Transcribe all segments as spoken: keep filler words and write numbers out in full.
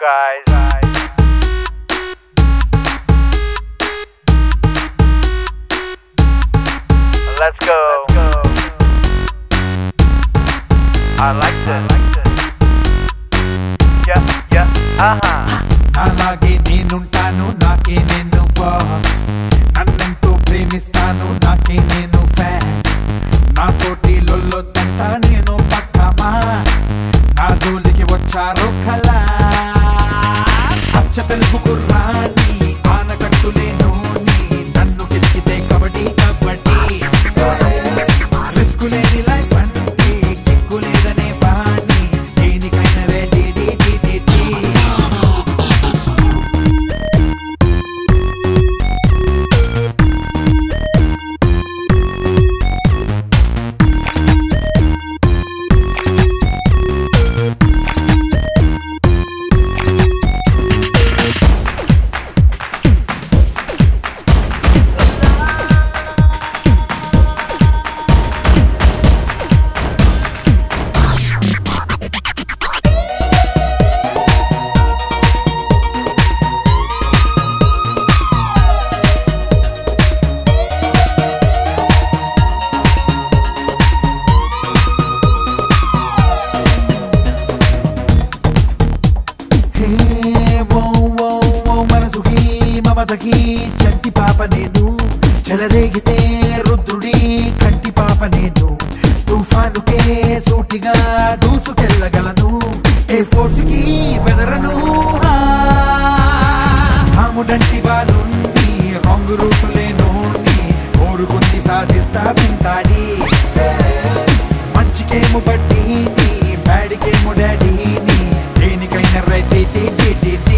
guys. Let's go. I like this. Yeah, yeah, uh-huh. అలాగే నేనుంటాను నాకే నేను బాస్ నన్నెంతో ప్రేమిస్తాను నాకే నేను ఫ్యాన్స్ నా తోటి లొల్లొద్దంట నేను పక్కా మాస్ నా జోలికి వచ్చారో కలా పచ్చ తెలుగు కుర్రాని ఆనకట్టులేనోని నన్ను కిలికితే కబడ్డీ కబడ్డీ రిస్కు లేని లైఫ్ అంటే కిక్కు లేదనే వాణ్ణి దేనికైనా రెడీ డి డి డి డి చంటి పాప నేను చెలరేగితే రుద్రుడి కంటి పాప నేను తుఫానుకే సూటిగా దూసుకెళ్ళగలను ఏ ఫోర్స్ కి బెదరను రాముడంటి బాలుండి రాంగ్ రూట్ లేనోని కోరుకుంది సాధిస్తా వింటాడి మంచికేమో బడ్డీని బ్యాడికేమో డాడీని దేనికైనా రెడీ టీ టీ టీ టీ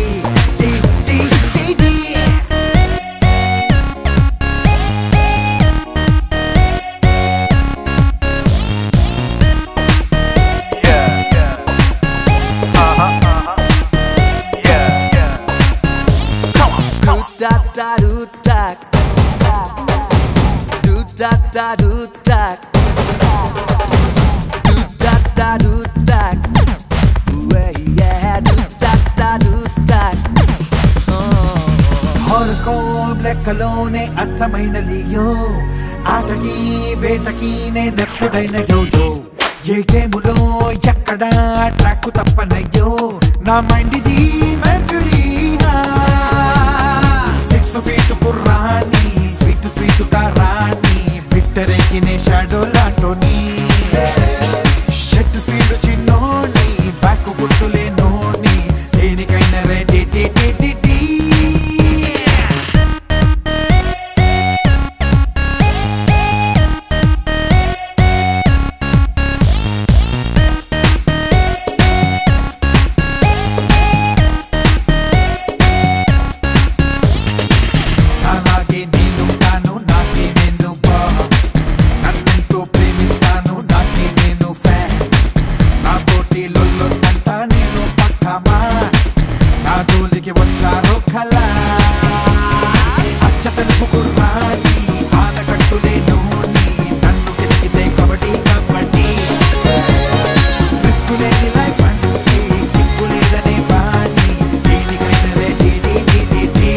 da da do da do da da do da do da da do da yeah do da da do da horoscope లెక్కలోనే అచ్చమైన లియో ఆటకి వేటకి నేనెప్పుడైన యోయో ఏ గేములో ఎక్కడ ట్రాక్ తప్పనయ్యో నా మైండ్ ఇది మెర్క్యూరీ స్వీట్ కుర్రాని స్వీట్ స్వీట్ కారాని విక్టరీకి నే షాడో లాంటోని చెట్టు స్పీడ్ చిన్నోని బ్యాక్ ఫుట్ లేనోని దేనికైనా రెడీ టీ టీ టీ టీ వచ్చారో కలా అచ్చ తెలుపు కుర్రాని ఆనకట్టులేనోని నన్ను కిలికితే కబడ్డీ కబడ్డీ రిస్కు లేని లైఫ్ అంటే కిక్కు లేదనే వాణ్ణి దేనికైనా రెడీ డి డి డి డి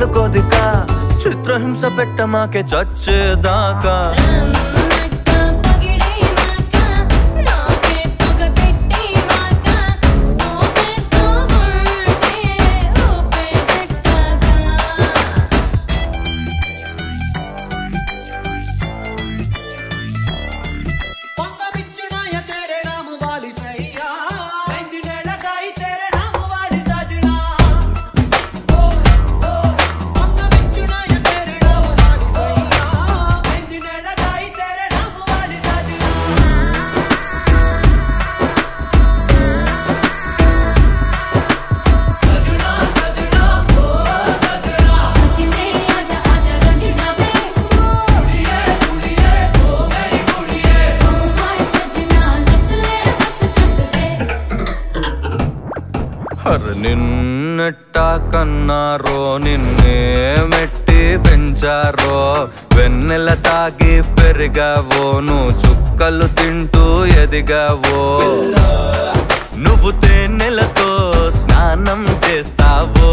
కోదిక చిత్రహింస పెట్టమాకే చచ్చేదాకా నిన్నెట్టా కన్నారో నిన్నే మెట్టి పెంచారో వెన్నెల తాగి పెరిగావో నువ్వు చుక్కలు తింటూ ఎదిగావో నువ్వు తేనెలతో స్నానం చేస్తావో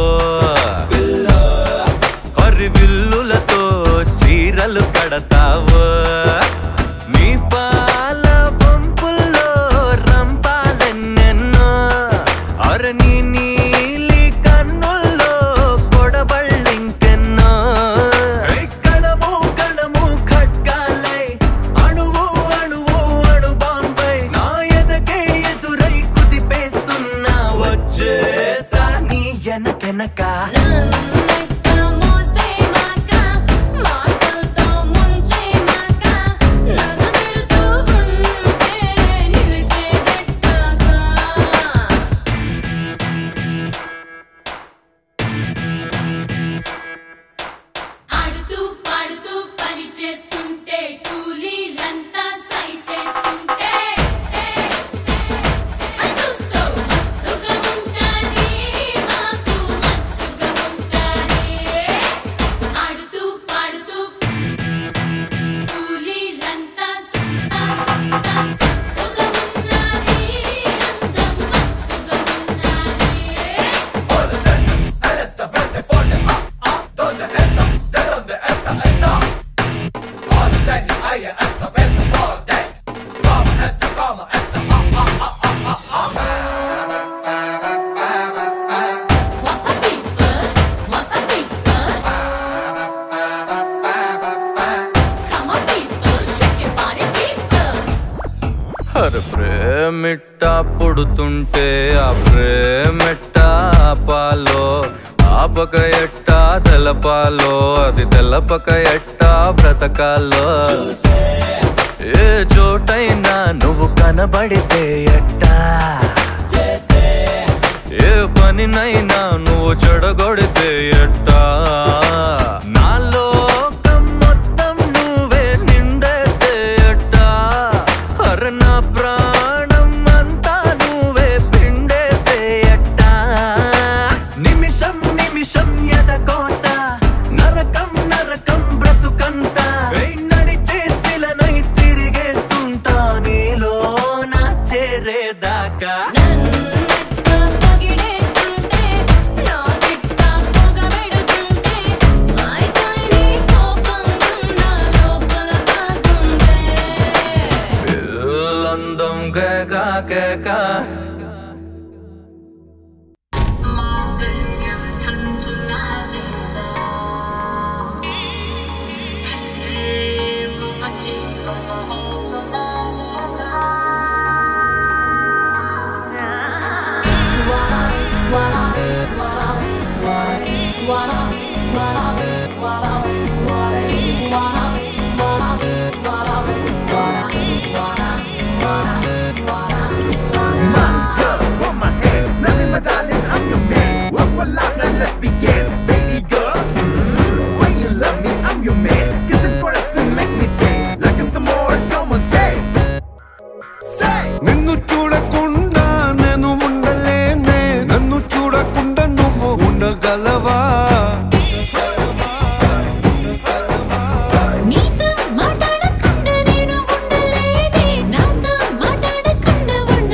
హరివిల్లులతో చీరలు కడతావో నీ పాల పంపుల్లో రంపాలెన్నెన్నో అరని నీలి కన్నుల్లో కొడబళ్ళింకెన్నో కణము కణము ఖడ్గాలై అణువు అణువు అణు బాంబై నా ఎదకే ఎదురై కుదిపేస్తున్నా వచ్చేస్తా నీ ఎనకెనక ప్రేమిట్టా పుడుతుంటే ఆ ప్రేమిట్టా ఆపాలో ఆపక ఎట్టా తెలపాలో అది తెలపక ఎట్టా బ్రతకాలో ఏ చోటైనా నువ్వు కనబడితే ఎట్టా ఏ పనినైనా నువ్వు చెడగొడితే ఎట్టా నాలో నా ప్రాణం అంతా నువ్వే పిండేస్తే ఎట్టా నిమిషం నిమిషం ఎదకోత నరకం నరకం బ్రతుకంతా నడిచేసిలనై తిరిగేస్తుంటా నీలో నా చేరేదాకా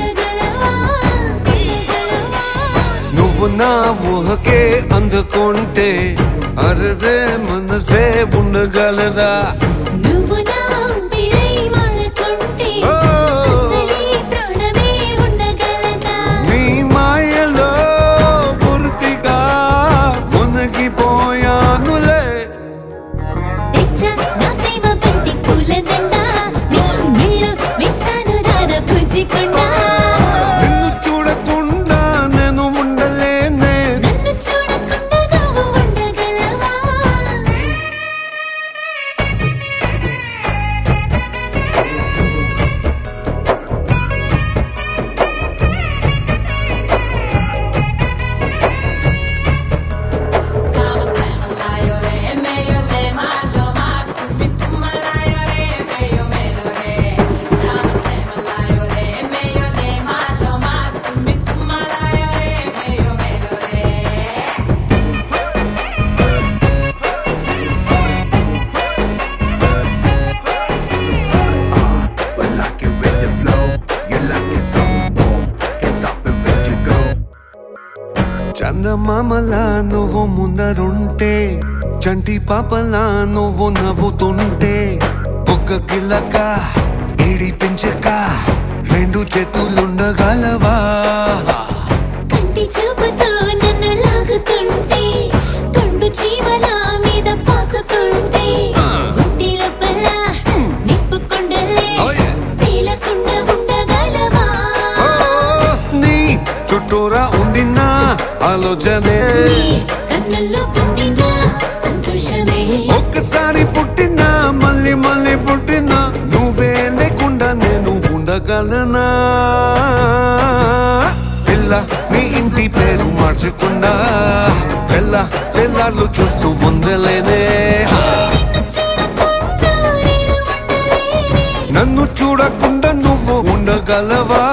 నా ఊహకే అందుకుంటే మనసే ఉండగలదా నువ్వు నా ఊపిరై మారకుంటే అసలే ప్రాణమే ఉండగలదా నీ మాయలో పూర్తిగా మునిగిపోయానులే తెచ్చా నా ప్రేమ బంతి పూలదండ నీ మెళ్ళో వేస్తాను రాధ పుంజికొండా నిన్ను చూడకుండా నేను ఉండలేనే నన్ను చూడకుండా నువ్వు ఉండగలవా But like it with the flow, you like it so more. Can't stop it, let you go. చందమామలా నువ్వు ముందరుంటే చంటి పాపలా నువ్వు నవ్వుతుంటే ఒక్క కిలక ఏడిపించక రెండు చేతులుండగలవా కంటి చూపుతో నన్ను లాగుతుంటే కొండు చీమల మీద పాకుతుంటే ఒంటి లోపల నిప్పు కొండలే Oh, yeah. తేలకుండా ఉండగలవా ఓ, నీ చుట్టూరా ఉంది నా ఆలోచనే నీ కన్నుల్లో పొందిన సంతోషమే ఒక్కసారి పుట్టినా మళ్ళీ మళ్ళీ పుట్టినా నువ్వే లేకుండా నేను ఉండగలనా పిల్ల నీ ఇంటి పేరు మార్చకుండా పిల్ల పిల్లలు చూస్తూ ఉండలేనే నిన్ను చూడకుండా నన్ను చూడకుండా నేను ఉండలేనే నువ్వు ఉండగలవా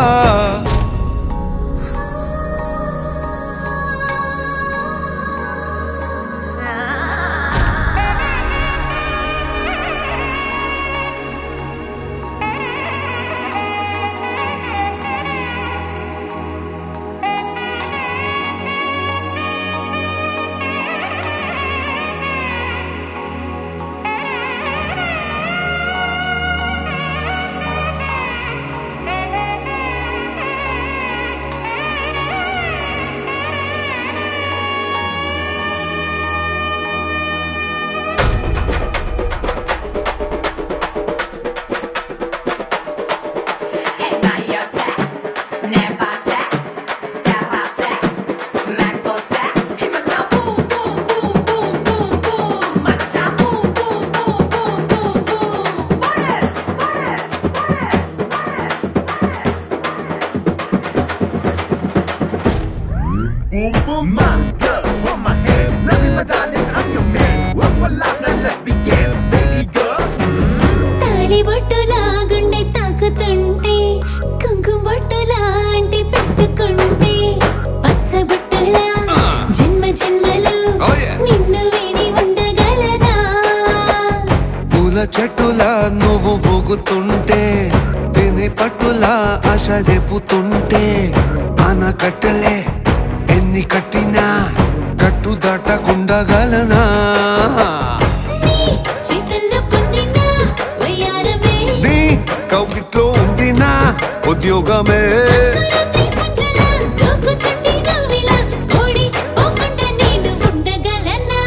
My girl, hold my hand. Love me, my darling, I'm your man. Work for life, now let's begin. Baby girl. తాళిబొట్టులా గుండె తాకుతుంటే కుంకుమ బొట్టులా అంటి పెట్టుకుంటే పచ్చబొట్టులా జన్మ జన్మలు Oh, yeah. నిన్ను వీడి ఉండగలదా పూల చెట్టులా నువ్వు ఊగుతుంటే తినే పట్టులా ఆశ రేపుతుంటే ఆనకట్టలే ఎన్ని కట్టినా కట్టు దాటకుండగలనా నీ చేతుల్లో పొందిన వయ్యారమే నీ కౌగిట్లో ఉంది నా ఉద్యోగమే కురతి పుంజలా దూకుతుంటే నువ్విలా ఓడి పోకుండా నేను ఉండగలనా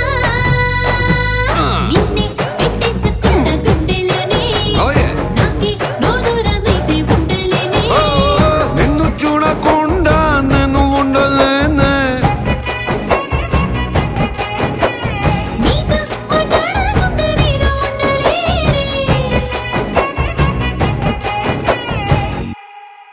నిన్నే పెట్టేసుకున్న గుండెలోనే Oh, yeah. నాకే నో దూరమైతే ఉండలేనే ఓ, నిన్ను చూడకుండా నేను ఉండలేనే నీతో మాట్లాడకుండా నేను ఉండలేనే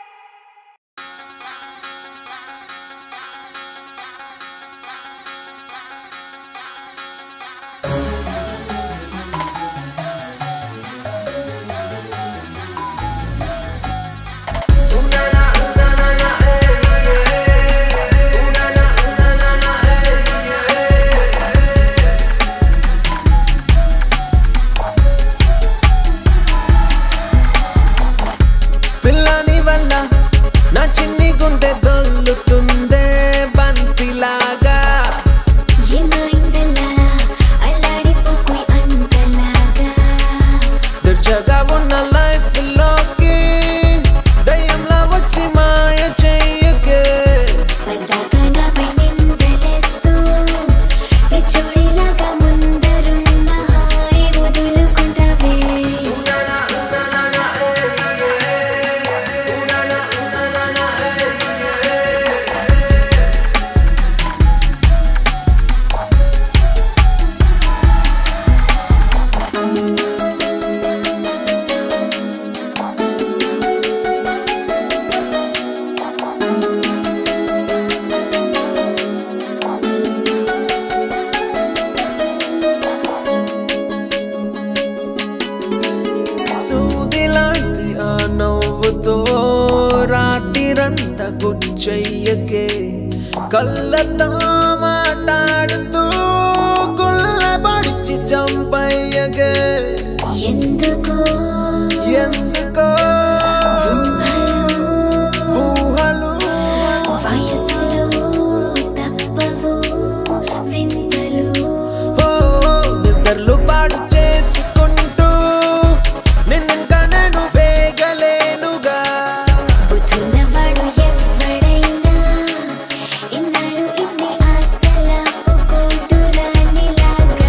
గుచ్చయ్యకే కళ్ళతో మాట్లాడుతూ గుల్లబడిచి చంపయ్యకే ఎందుకో ఎందుకో ఊహలు వయసులో తప్పవు వింతలు ఓ నిద్రలు పాడు చేసుకుంటూ నిన్నింకా నేను వేగలేనుగా బుద్ధున్నవాడు ఎవడైనా ఇన్నాళ్ళు ఇన్ని ఆశలాపు కోటు రానిలాగా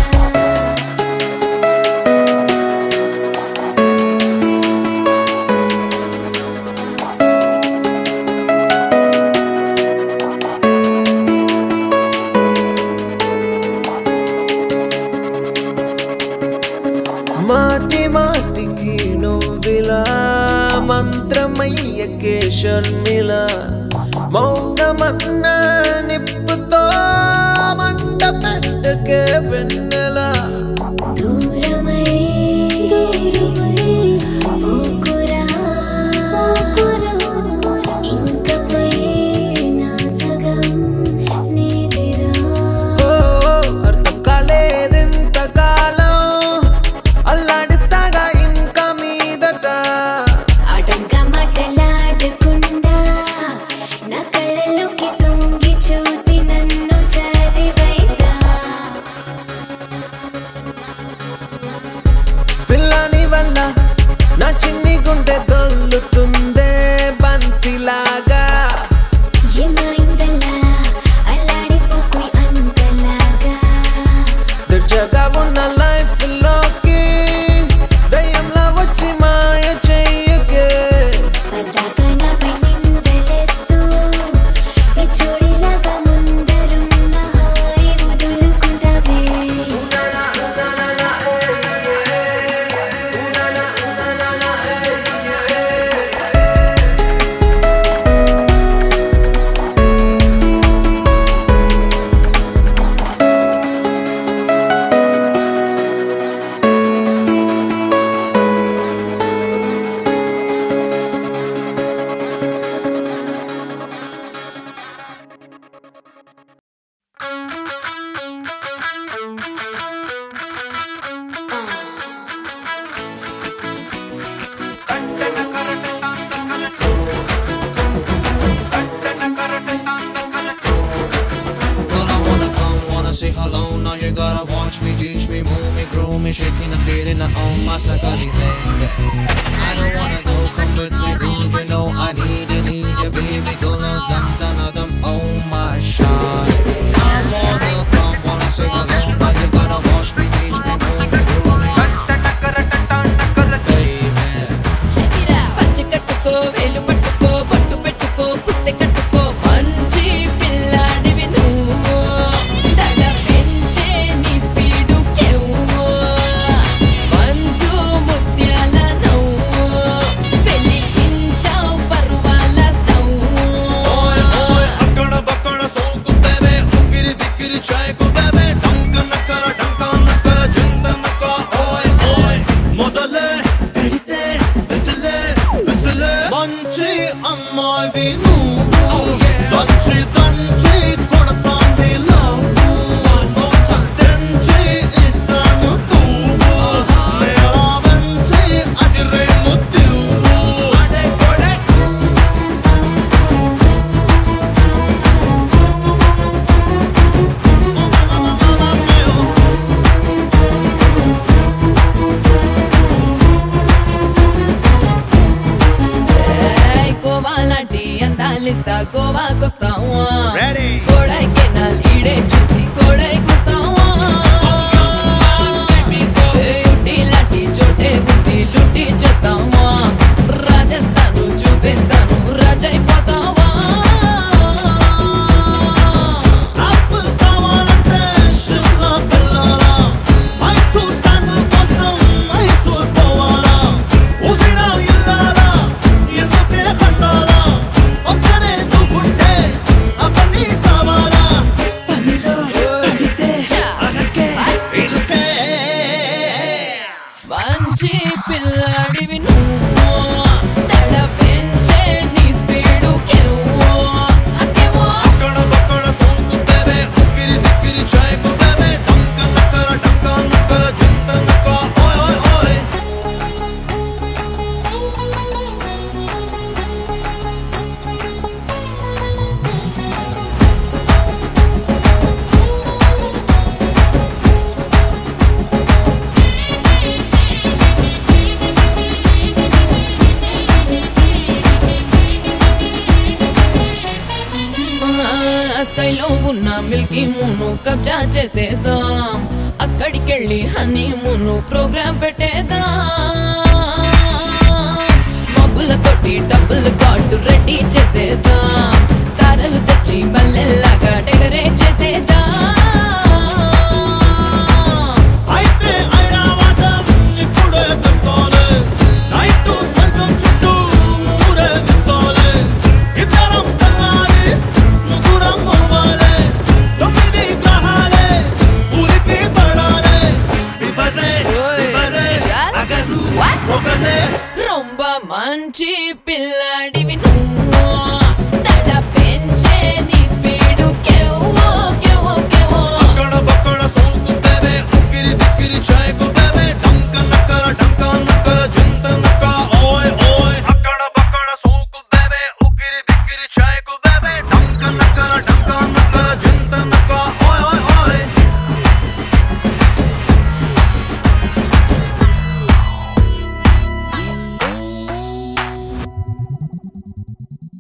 మాటి మాటికి నువ్విలా మంత్రమయ్యకే షర్మిల మౌనమన్న నిప్పుతో మంట పెట్టకే వెన్నెల దూరమై దూరమై పోకురా పోకురా ఇంకపై నా సగం నీదిరా ఓ అర్థం కాలేదెంతకాలం అల్లాడిస్తాగా ఇంకా మీదట అడంగా మాటలాడకుండా నా కళ్ళలోకి తొంగి చూసి నన్ను చదివైగా పిల్లని వల్ల నా చిన్ని గుండె దొల్లుతుందే బంతిలాగా ఏమైందలా అల్లాడిపోకు అంతలాగా దర్జాగా ఉన్న లైఫ్ లోకి దయ్యంలా వచ్చి మాయ చెయ్యకే పద్దాకా నాపై నిందలేస్తూ పిచ్చోడిలాగా ముందరున్న హాయి వదులుకుంటావే Gonna wanna come, wanna say hello. Now you gotta watch me, teach me, move me, grow me, shaking the feeling I own my sakali baby. I don't wanna go, come with me, girl. You know I need you, need you, baby. Go now, dum dum dum, oh my shawty. I wanna come, wanna say hello. Now you gotta watch me, teach me, move me, grow me, baby. పంచె కట్టుకో వేలు పట్టుకో పట్టు పెట్టుకో పుస్తె కట్టుకో మంచి పిల్లాడివి నువ్వు దడ పెంచే నీ స్పీడు కెవ్వు మంచు ముత్యాల నవ్వు వెలిగించావు పర్వాల స్టవ్ ఓయ్ ఓయ్ అక్కడ బక్కడ సోకుతేవే ఉక్కిరి దిక్కిరి చాయకుతేవే డంక నక్కర డంక నక్కర జింద నక్క ఓయ్ ఓయ్ మొదలే పెడితే విసిలే విసిలే మంచి అమ్మాయివి నువ్వు దంచి దంచి కొడతాంది లవ్వు తెంచి ఇస్తాను పువ్వు నేల వెంచి అదిరే ముత్తువు అడే కొడే ఏయ్ గోవా లాంటి అందాలిస్తా గోవాకొస్తావు Ready. కొడైకెనాల్ ఈడే చూసి కొడైకొస్తావు యూటీ లాంటి చోటే ఉంది లూటీ చేస్తావు రాజస్థాను చూపిస్తాను రాజైపోతావా ఆపిల్ కావాలంటే షిమ్లా వెళ్ళాలా మైసూర్ శాండల్ కోసం మైసూర్ పోవాలా ఉసిరా ఇల్లాలా ఎందుకే ఖండాలా ఒక్కనే దూకుంటే అవన్నీ కావాలా పనిలో పడితే అరకే ఇరుకే మంచి పిల్లాడివి నువ్వు దడ పెంచే నీ స్పీడు కెవ్వు ఉన్న మిల్కీ మూను కబ్జా చేసేద్దాం అక్కడికెళ్ళి హనీ మూను ప్రోగ్రామ్ పెట్టేద్దాం మబ్బుల తోటి డబ్బులు కాటు రెడీ చేసేద్దాం తారలు తెచ్చి మల్లెల్లాగా డెకరేట్ చేసేద్దాం అయితే ఐరావతం ఇప్పుడే తెస్తోలే నైట్ స్వర్గం చుట్టూ ఊరేగిస్తోలే ఇద్దరం తెల్లారి ముగ్గురం అవ్వాలే తొమ్మిది గ్రహాలే ఊరికి పడాలే విబరే విబరే అగరు ఒకటే రొంబ మంచి పిల్ల